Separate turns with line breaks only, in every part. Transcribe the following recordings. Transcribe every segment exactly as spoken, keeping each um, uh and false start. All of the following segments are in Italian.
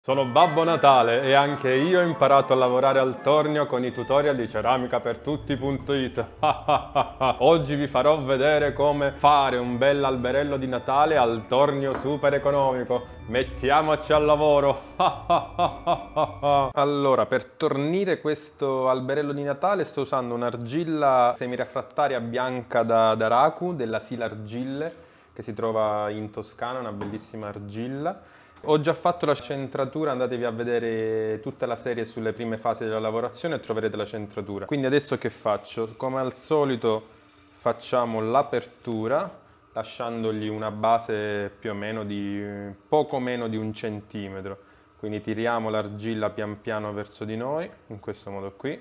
Sono Babbo Natale e anche io ho imparato a lavorare al tornio con i tutorial di ceramica per tutti punto it. Oggi vi farò vedere come fare un bel alberello di Natale al tornio super economico. Mettiamoci al lavoro! Allora, per tornire questo alberello di Natale sto usando un'argilla semirefrattaria bianca da, da Raku, della Sila Argille, che si trova in Toscana, una bellissima argilla. Ho già fatto la centratura, andatevi a vedere tutta la serie sulle prime fasi della lavorazione e troverete la centratura. Quindi adesso che faccio? Come al solito facciamo l'apertura, lasciandogli una base più o meno di poco meno di un centimetro. Quindi tiriamo l'argilla pian piano verso di noi, in questo modo qui.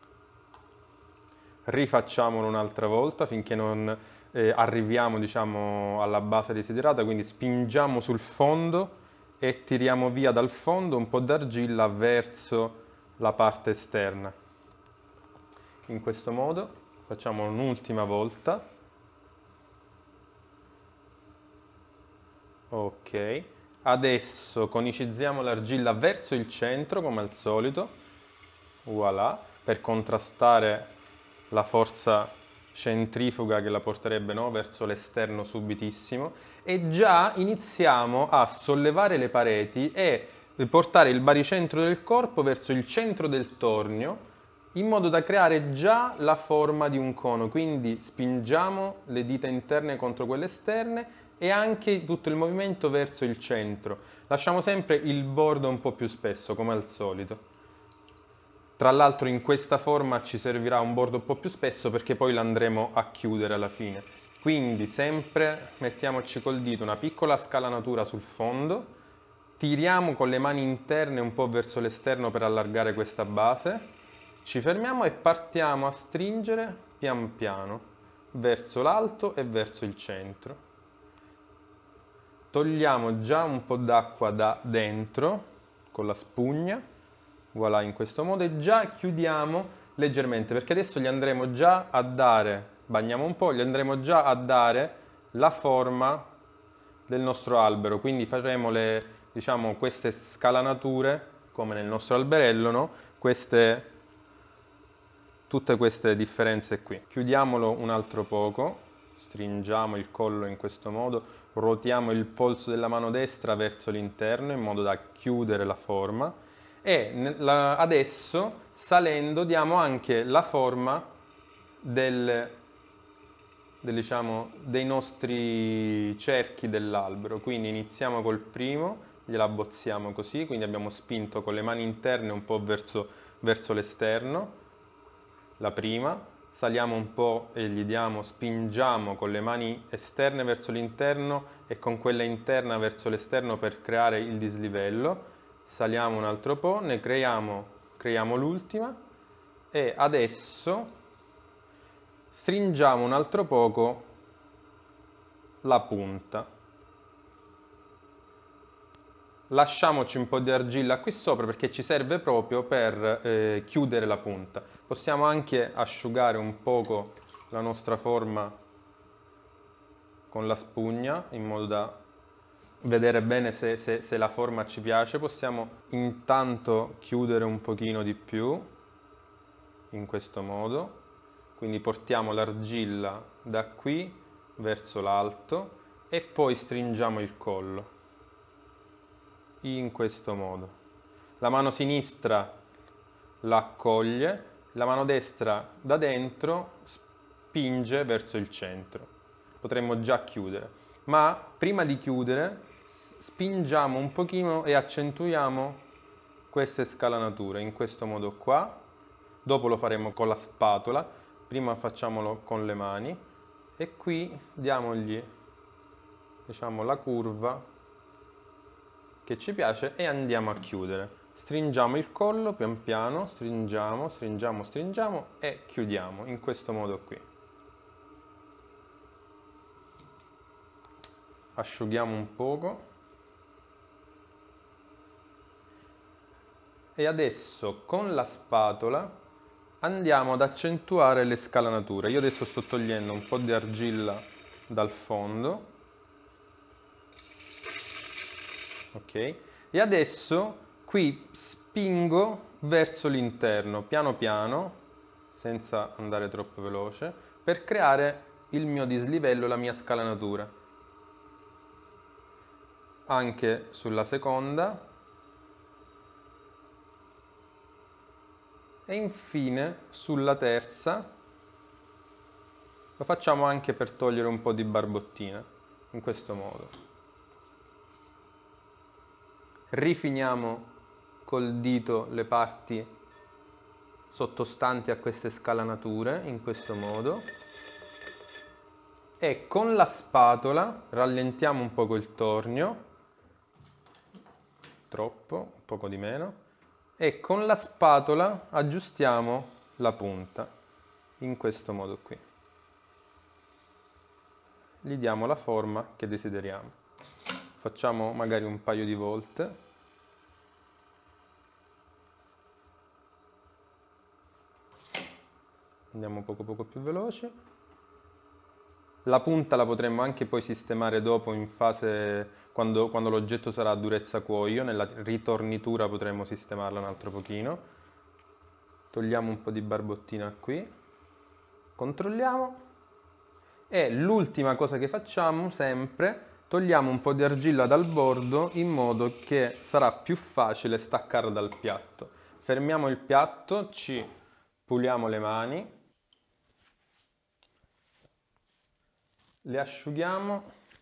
Rifacciamolo un'altra volta finché non eh, arriviamo, diciamo, alla base desiderata, quindi spingiamo sul fondo e tiriamo via dal fondo un po' d'argilla verso la parte esterna. In questo modo facciamo un'ultima volta. Ok, adesso conicizziamo l'argilla verso il centro come al solito, voilà, per contrastare la forza centrifuga che la porterebbe, no, verso l'esterno subitissimo, e già iniziamo a sollevare le pareti e portare il baricentro del corpo verso il centro del tornio in modo da creare già la forma di un cono. Quindi spingiamo le dita interne contro quelle esterne e anche tutto il movimento verso il centro. Lasciamo sempre il bordo un po' più spesso come al solito. Tra l'altro in questa forma ci servirà un bordo un po' più spesso perché poi l'andremo a chiudere alla fine. Quindi sempre mettiamoci col dito una piccola scalanatura sul fondo, tiriamo con le mani interne un po' verso l'esterno per allargare questa base, ci fermiamo e partiamo a stringere pian piano verso l'alto e verso il centro. Togliamo già un po' d'acqua da dentro con la spugna. Voilà, in questo modo, e già chiudiamo leggermente perché adesso gli andremo già a dare, bagniamo un po', gli andremo già a dare la forma del nostro albero, quindi faremo le, diciamo, queste scalanature come nel nostro alberello, no? Queste, tutte queste differenze qui. Chiudiamolo un altro poco, stringiamo il collo in questo modo, ruotiamo il polso della mano destra verso l'interno in modo da chiudere la forma. E adesso, salendo, diamo anche la forma del, del, diciamo, dei nostri cerchi dell'albero. Quindi iniziamo col primo, gliela abbozziamo così, quindi abbiamo spinto con le mani interne un po' verso, verso l'esterno, la prima, saliamo un po' e gli diamo, spingiamo con le mani esterne verso l'interno e con quella interna verso l'esterno per creare il dislivello. Saliamo un altro po', ne creiamo, creiamo l'ultima e adesso stringiamo un altro poco la punta. Lasciamoci un po' di argilla qui sopra perché ci serve proprio per eh, chiudere la punta. Possiamo anche asciugare un poco la nostra forma con la spugna in modo da vedere bene se, se, se la forma ci piace. Possiamo intanto chiudere un pochino di più in questo modo, quindi portiamo l'argilla da qui verso l'alto e poi stringiamo il collo in questo modo. La mano sinistra la accoglie, la mano destra da dentro spinge verso il centro. Potremmo già chiudere, ma prima di chiudere spingiamo un pochino e accentuiamo queste scalanature in questo modo qua. Dopo lo faremo con la spatola, prima facciamolo con le mani e qui diamogli, diciamo, la curva che ci piace e andiamo a chiudere. Stringiamo il collo pian piano, stringiamo, stringiamo, stringiamo e chiudiamo in questo modo qui. Asciughiamo un poco. E adesso con la spatola andiamo ad accentuare le scalanature. Io adesso sto togliendo un po' di argilla dal fondo. Ok? E adesso qui spingo verso l'interno, piano piano, senza andare troppo veloce, per creare il mio dislivello, la mia scalanatura. Anche sulla seconda. E infine sulla terza. Lo facciamo anche per togliere un po' di barbottina, in questo modo. Rifiniamo col dito le parti sottostanti a queste scalanature, in questo modo. E con la spatola rallentiamo un poco il tornio, troppo, un poco di meno, e con la spatola aggiustiamo la punta, in questo modo qui. Gli diamo la forma che desideriamo. Facciamo magari un paio di volte. Andiamo poco poco più veloci. La punta la potremmo anche poi sistemare dopo in fase, quando, quando l'oggetto sarà a durezza cuoio, nella ritornitura potremmo sistemarla un altro pochino. Togliamo un po' di barbottina qui. Controlliamo. E l'ultima cosa che facciamo sempre, togliamo un po' di argilla dal bordo in modo che sarà più facile staccarla dal piatto. Fermiamo il piatto, ci puliamo le mani, le asciughiamo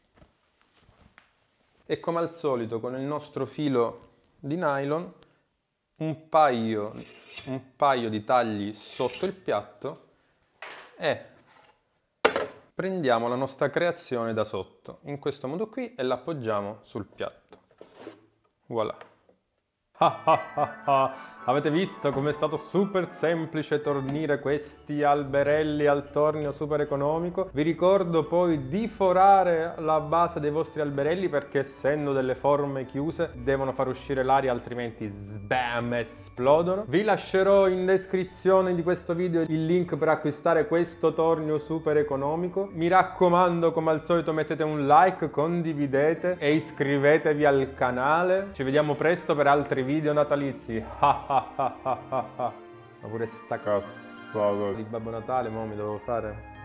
e come al solito con il nostro filo di nylon un paio, un paio di tagli sotto il piatto e prendiamo la nostra creazione da sotto, in questo modo qui, e l'appoggiamo sul piatto. Voilà. Ah ah ah ah. Avete visto com'è stato super semplice tornire questi alberelli al tornio super economico? Vi ricordo poi di forare la base dei vostri alberelli perché essendo delle forme chiuse devono far uscire l'aria, altrimenti sbam, esplodono. Vi lascerò in descrizione di questo video il link per acquistare questo tornio super economico. Mi raccomando, come al solito, mettete un like, condividete e iscrivetevi al canale. Ci vediamo presto per altri video natalizi. Ma pure sta cazzo di Babbo Natale, mo mi devo fare.